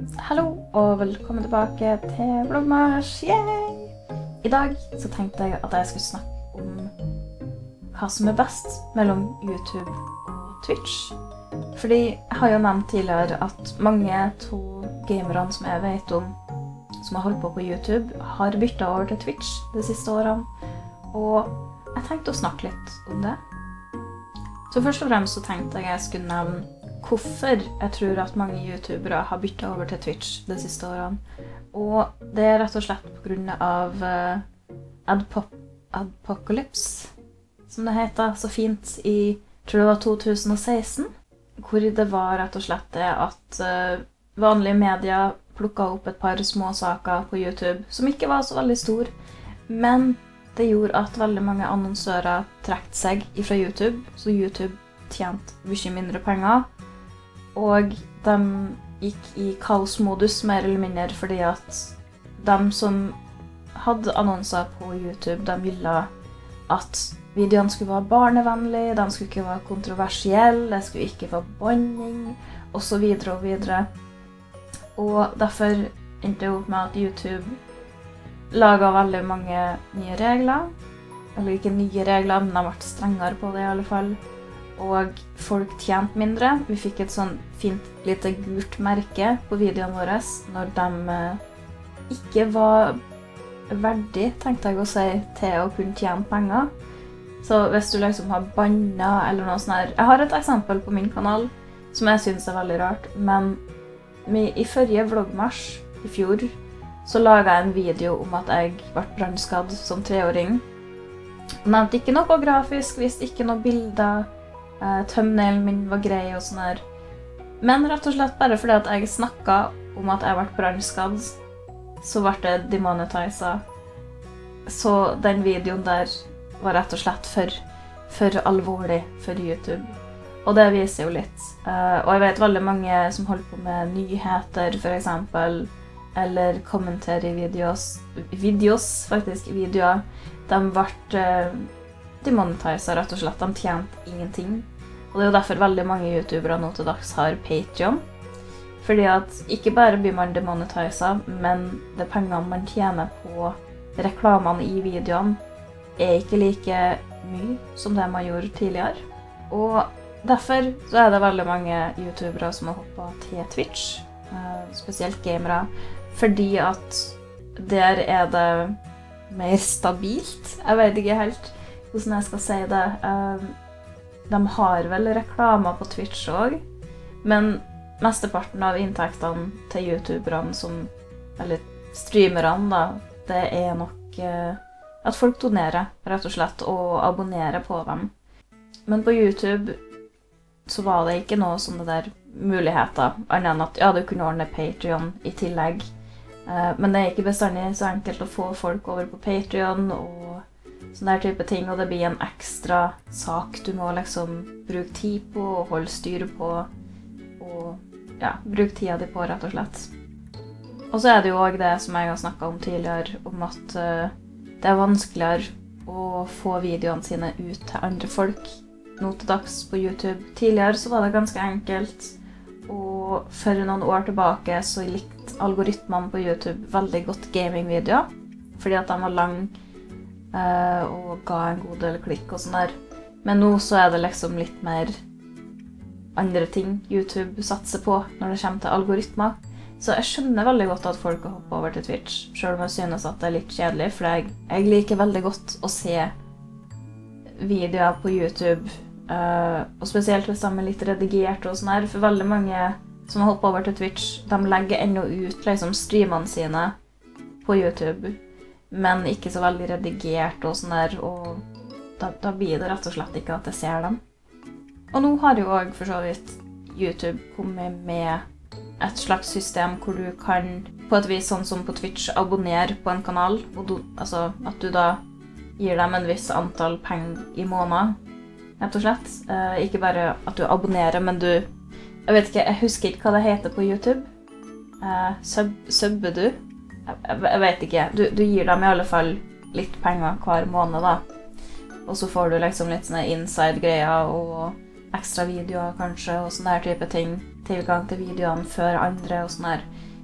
Hallo og velkommen tilbake til Vlogmars. Yay! I dag så tenkte jeg at jeg skulle snakke om hva som best mellom YouTube og Twitch. Fordi jeg har jo nevnt tidligere at mange av gamerne som jeg vet om, som har holdt på YouTube, har byttet over til Twitch de siste årene. Og jeg tenkte å snakke litt om det. Så først og fremst så tenkte jeg skulle nevne hvorfor jeg tror at mange youtubere har byttet over til Twitch de siste årene. Og det er rett og slett på grunn av Adpocalypse, som det heter så fint i, tror det var 2016, hvor det var rett og slett det at vanlige medier plukket opp et par små saker på YouTube, som ikke var så veldig stor, men det gjorde at veldig mange annonsører trekte seg fra YouTube, så YouTube tjente mye mindre penger, og de gikk i kaosmodus mer eller mindre fordi at de som hadde annonser på YouTube, de ville at videoene skulle være barnevennlige, de skulle ikke være kontroversielle, det skulle ikke være banning, og så videre og videre. Og derfor endte det opp med at YouTube laget veldig mange nye regler, eller ikke nye regler, men de ble strengere på det i alle fall. Og folk tjente mindre. Vi fikk et sånn fint lite gult merke på videoene våre når de ikke var verdig, tenkte jeg å si, til å kunne tjene penger. Så hvis du liksom har bannet eller noe sånt her. Jeg har et eksempel på min kanal som jeg synes er veldig rart, men i forrige vlogmars i fjor så laget jeg en video om at jeg ble brannskadd som 3-åring. Nevnte ikke noe grafisk, viste ikke noe bilder. Thumbnailen min var grei og sånn her. Men rett og slett bare fordi at jeg snakket om at jeg ble brannskadd, så ble det demonetiset. Så den videoen der var rett og slett for alvorlig for YouTube. Og det viser jo litt. Og jeg vet veldig mange som holder på med nyheter, for eksempel, eller kommenterer i videoer, de ble demonetiset rett og slett. De tjente ingenting. Og det er jo derfor veldig mange youtubere nå til dags har Patreon. Fordi at ikke bare blir man demonetiset, men det pengene man tjener på reklamene i videoene er ikke like mye som det man gjorde tidligere. Og derfor så er det veldig mange youtubere som har hoppet til Twitch, spesielt gamere, fordi at der er det mer stabilt. Jeg vet ikke helt hvordan jeg skal si det. De har vel reklamer på Twitch også, men mesteparten av inntektene til youtuberne, eller streamerne da, det er nok at folk donerer, rett og slett, og abonnerer på dem. Men på YouTube så var det ikke noe sånne der muligheter, annet enn at ja, du kunne ordne Patreon i tillegg. Men det er ikke bestandig så enkelt å få folk over på Patreon og sånne der type ting, og det blir en ekstra sak du må liksom bruke tid på og holde styr på, og ja, bruke tida di på, rett og slett. Og så er det jo også det som jeg har snakket om tidligere, om at det er vanskeligere å få videoene sine ut til andre folk nå til dags på YouTube. Tidligere så var det ganske enkelt, og for noen år tilbake så likte algoritmene på YouTube veldig godt gamingvideoer, fordi at de var lange, og ga en god del klikk og sånn der. Men nå så er det liksom litt mer andre ting YouTube satser på når det kommer til algoritmer. Så jeg skjønner veldig godt at folk har hoppet over til Twitch, selv om jeg synes at det er litt kjedelig, for jeg liker veldig godt å se videoer på YouTube, og spesielt hvis de er litt redigert og sånn her, for veldig mange som har hoppet over til Twitch, de legger enda ut liksom streamene sine på YouTube, men ikke så veldig redigert og sånn der, og da blir det rett og slett ikke at jeg ser dem. Og nå har jo også for så vidt YouTube kommet med et slags system hvor du kan, på et vis sånn som på Twitch, abonnere på en kanal, og altså at du da gir dem en viss antall penger i måneden, rett og slett. Ikke bare at du abonnerer, men du, jeg vet ikke, jeg husker ikke hva det heter på YouTube. Subber du? Jeg vet ikke. Du gir dem i alle fall litt penger hver måned da. Og så får du liksom litt sånne inside-greier og ekstra videoer kanskje, og sånne her type ting. Tilgang til videoene før andre og sånne her.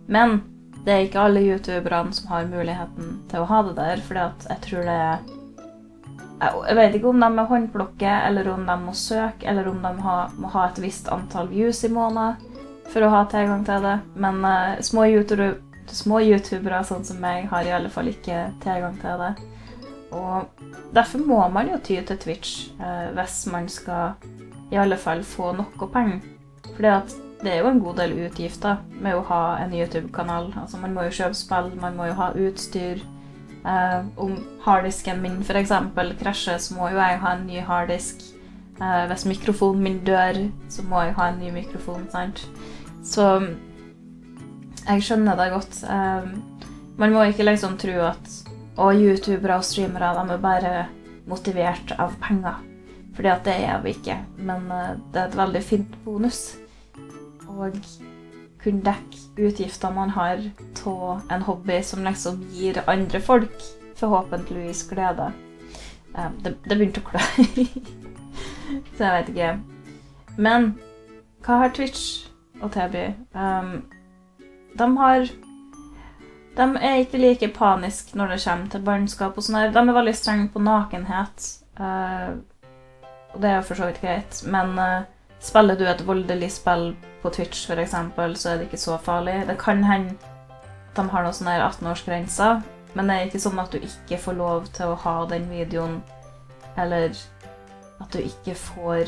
Men det er ikke alle YouTuberne som har muligheten til å ha det der, fordi at jeg tror det er... Jeg vet ikke om de er håndplukke, eller om de må søke, eller om de må ha et visst antall views i måneden for å ha tilgang til det. Men små YouTubere sånn som meg har i alle fall ikke tilgang til det. Og derfor må man jo ty til Twitch hvis man skal i alle fall få noe penger. Fordi at det er jo en god del utgifter med å ha en YouTube-kanal. Altså man må jo kjøpe spill, man må jo ha utstyr. Om harddisken min for eksempel krasjer, så må jo jeg ha en ny harddisk. Hvis mikrofonen min dør, så må jeg ha en ny mikrofon, sant? Så jeg skjønner det godt. Man må ikke liksom tro at YouTubere og streamere, de er bare motivert av penger. Fordi at det er vi ikke, men det er et veldig fint bonus. Og kunne dekke utgifter man har til en hobby som liksom gir andre folk forhåpentligvis glede. Det begynte å klø. Så jeg vet ikke. Men hva har Twitch å tilby? De er ikke like panisk når det kommer til barnskap og sånn her. De er veldig strenge på nakenhet. Og det er jo for så vidt greit. Men spiller du et voldelig spill på Twitch for eksempel, så er det ikke så farlig. Det kan hende at de har noen sånne 18-årsgrenser, men det er ikke sånn at du ikke får lov til å ha den videoen, eller at du ikke får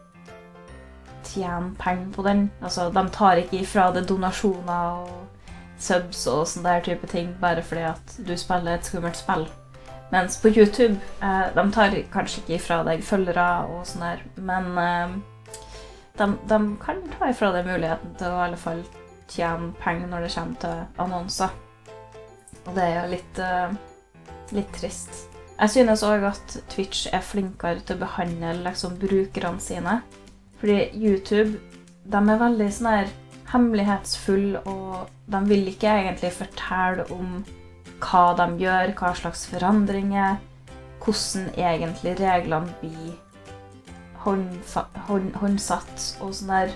tjene penger på den. Altså, de tar ikke ifra det donasjoner og subs og sånne der type ting, bare fordi at du spiller et skummelt spill. Mens på YouTube, de tar kanskje ikke ifra deg følgere og sånn der, men de kan ta ifra deg muligheten til å i alle fall tjene penger når det kommer til annonser. Og det er jo litt trist. Jeg synes også at Twitch er flinkere til å behandle liksom, brukerne sine. Fordi YouTube, de er veldig sånn her hemmelighetsfull, og de vil ikke egentlig fortelle om hva de gjør, hva slags forandringer, hvordan egentlig reglene blir håndsatt og sånn der.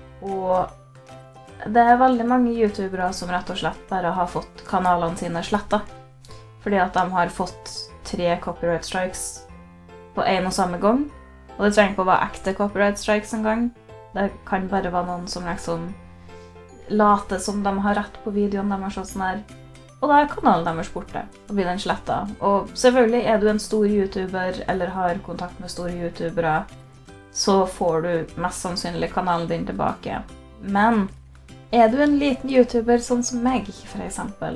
Og det er veldig mange YouTubere som rett og slett bare har fått kanalene sine slettet. Fordi at de har fått 3 copyright strikes på en og samme gang. Og det trenger ikke å være ekte copyright strikes en gang. Det kan bare være noen som liksom later som de har rett på videoen deres og sånn der. Og da er kanalen deres borte, og blir den slettet. Og selvfølgelig er du en stor YouTuber, eller har kontakt med store YouTubere, så får du mest sannsynlig kanalen din tilbake. Men er du en liten YouTuber sånn som meg, for eksempel,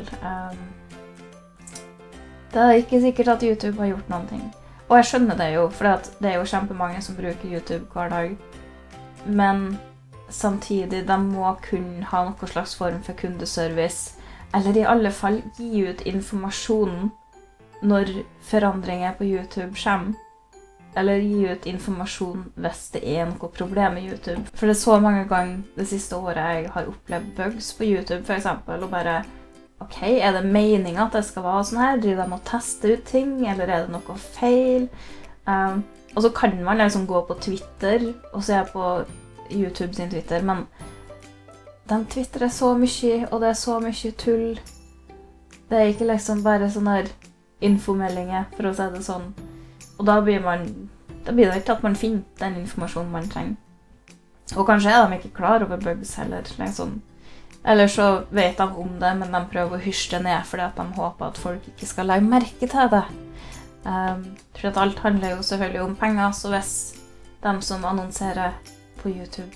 det er ikke sikkert at YouTube har gjort noen ting. Og jeg skjønner det jo, for det er jo kjempemange som bruker YouTube hver dag. Men samtidig, de må kunne ha noen slags form for kundeservice, eller i alle fall gi ut informasjonen når forandringer på YouTube kommer. Eller gi ut informasjon hvis det er noe problem med YouTube. For det er så mange ganger det siste året jeg har opplevd bugs på YouTube, for eksempel, og bare, ok, er det meningen at det skal være sånn her? Driver de å teste ut ting, eller er det noe feil? Og så kan man liksom gå på Twitter og se på YouTube sin Twitter, men de twitterer så mye, og det er så mye tull. Det er ikke liksom bare sånne her infomeldinger, for å si det sånn. Og da blir det ikke at man finner den informasjonen man trenger. Og kanskje er de ikke klar over bugs heller, liksom. Eller så vet de om det, men de prøver å hysje det ned fordi at de håper at folk ikke skal legge merke til det. For at alt handler jo selvfølgelig om penger, så hvis de som annonserer på YouTube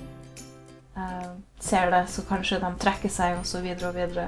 ser det, så kanskje de trekker seg og så videre og videre.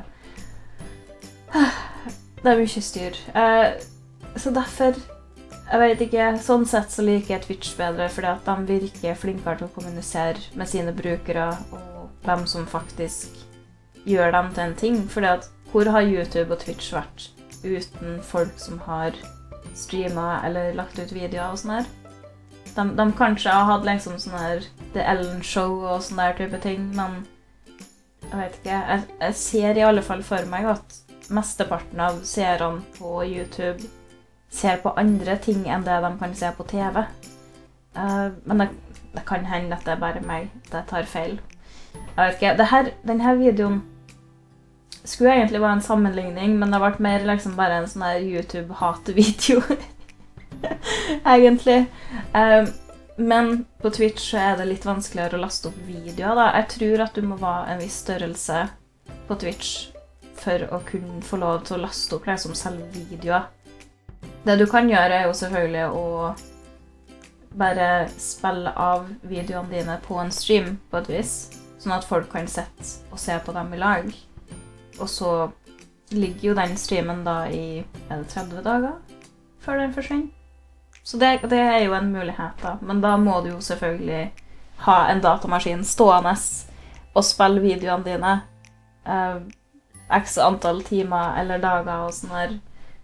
Det er mye styr. Så derfor, jeg vet ikke, sånn sett så liker jeg Twitch bedre, fordi at de virker flinkere til å kommunisere med sine brukere, og dem som faktisk gjør dem til en ting. Fordi at, hvor har YouTube og Twitch vært uten folk som har streamet eller lagt ut videoer og sånn her? De kanskje har hatt liksom sånn her The Ellen Show og sånn der type ting, men jeg vet ikke, jeg ser i alle fall for meg at mesteparten av seerne på YouTube ser på andre ting enn det de kan se på TV. Men det kan hende at det er bare meg, det tar feil. Jeg vet ikke, denne videoen skulle egentlig være en sammenligning, men det har vært mer liksom bare en sånn her YouTube-hate-video. Egentlig. Men på Twitch så er det litt vanskeligere å laste opp videoer da. Jeg tror at du må være en viss størrelse på Twitch for å kunne få lov til å laste opp liksom selve videoer. Det du kan gjøre er jo selvfølgelig å bare spille av videoene dine på en stream på et vis, sånn at folk kan sette og se på dem i lag. Og så ligger jo den streamen da i 30 dager før den forsvinner. Så det er jo en mulighet da, men da må du jo selvfølgelig ha en datamaskin stående og spille videoene dine x antall timer eller dager og sånn her.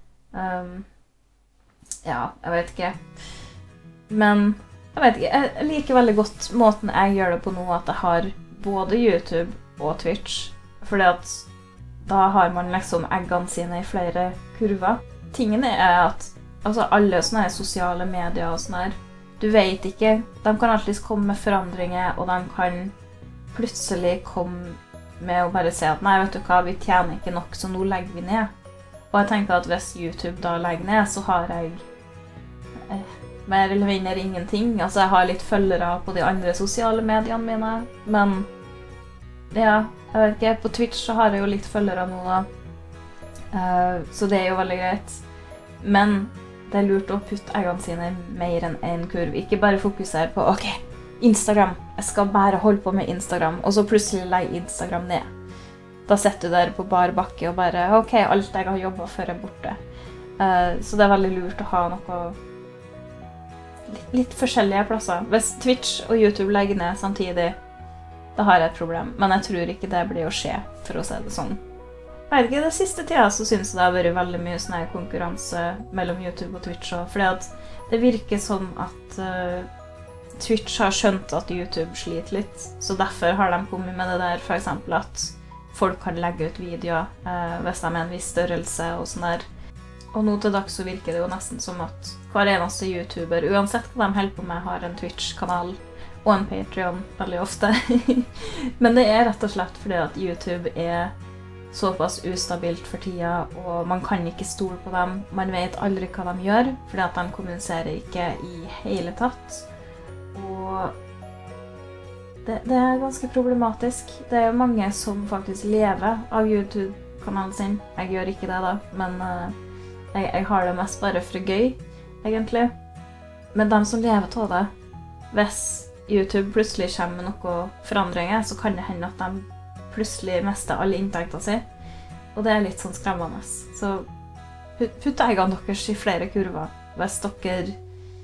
Ja, jeg vet ikke. Men jeg vet ikke, jeg liker veldig godt måten jeg gjør det på nå, at jeg har både YouTube og Twitch, fordi at da har man liksom eggene sine i flere kurver. Tingene er at altså alle sånne sosiale medier og sånne her, du vet ikke, de kan alltid komme med forandringer, og de kan plutselig komme med å bare si at nei, vet du hva, vi tjener ikke nok, så nå legger vi ned. Og jeg tenker at hvis YouTube da legger ned, så har jeg mer eller mindre ingenting. Altså jeg har litt følgere på de andre sosiale mediene mine, men ja, jeg vet ikke, på Twitch så har jeg jo litt følgere nå da, så det er jo veldig greit. Men det er lurt å putte eggene sine mer enn en kurv. Ikke bare fokusere på, ok, Instagram, jeg skal bare holde på med Instagram, og så plutselig legge Instagram ned. Da setter du der på bar bakke og bare, ok, alt jeg har jobbet for er borte. Så det er veldig lurt å ha noe litt forskjellige plasser. Hvis Twitch og YouTube legger ned samtidig, da har jeg et problem. Men jeg tror ikke det blir å skje, for å si det sånn. Jeg vet ikke, det siste tida så synes jeg det har vært veldig mye sånn konkurranse mellom YouTube og Twitch, fordi at det virker som at Twitch har skjønt at YouTube sliter litt, så derfor har de kommet med det der, for eksempel at folk kan legge ut videoer hvis de er en viss størrelse og sånn der. Og nå til dags så virker det jo nesten som at hver eneste YouTuber, uansett hva de holder på med, har en Twitch-kanal og en Patreon veldig ofte. Men det er rett og slett fordi at YouTube er såpass ustabilt for tida, og man kan ikke stole på dem. Man vet aldri hva de gjør, fordi at de kommuniserer ikke i hele tatt. Og det er ganske problematisk. Det er mange som faktisk lever av YouTube-kanalen sin. Jeg gjør ikke det da, men jeg har det mest bare for gøy, egentlig. Men de som lever av det, hvis YouTube plutselig kommer med noen forandringer, så kan det hende at de plutselig mister alle inntekter sin, og det er litt sånn skremmende. Så putt eggene deres i flere kurver, hvis dere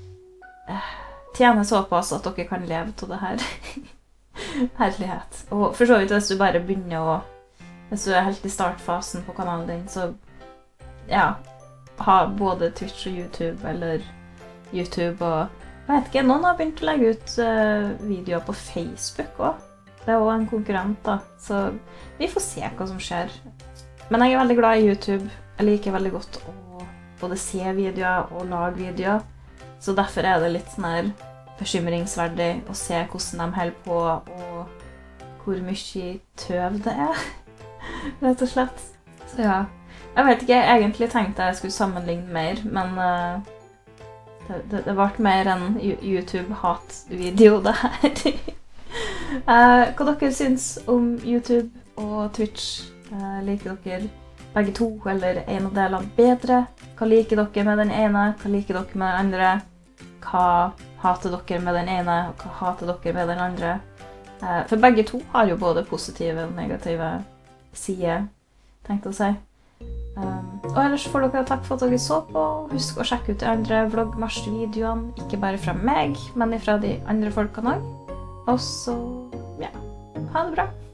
tjener såpass at dere kan leve av det her. Herlighet. Og for så vidt, hvis du bare begynner hvis du er helt i startfasen på kanalen din, så ja, ha både Twitch og YouTube, eller YouTube og, jeg vet ikke, noen har begynt å legge ut videoer på Facebook også. Det er også en konkurrent da, så vi får se hva som skjer. Men jeg er veldig glad i YouTube. Jeg liker veldig godt å både se videoer og lage videoer. Så derfor er det litt sånn her bekymringsverdig å se hvordan de holder på, og hvor mye tøv det er, rett og slett. Så ja, jeg vet ikke, jeg egentlig tenkte jeg skulle sammenligne mer, men det ble mer en YouTube-hat-video det her. Hva dere syns om YouTube og Twitch? Liker dere begge to, eller en av delene bedre? Hva liker dere med den ene? Hva liker dere med den andre? Hva hater dere med den ene? Og hva hater dere med den andre? For begge to har jo både positive og negative sider, tenkte jeg å si. Og ellers får dere takk for at dere så på. Husk å sjekke ut de andre vloggmarsj-videoene, ikke bare fra meg, men fra de andre folkene også. Og så, ja, ha det bra!